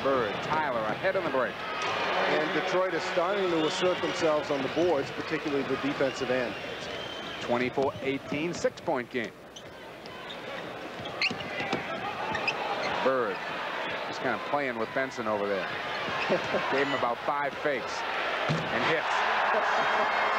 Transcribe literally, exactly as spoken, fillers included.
Bird, Tyler ahead on the break. And Detroit is starting to assert themselves on the boards, particularly the defensive end. twenty-four eighteen, six-point game. Bird just kind of playing with Benson over there. Gave him about five fakes and hits.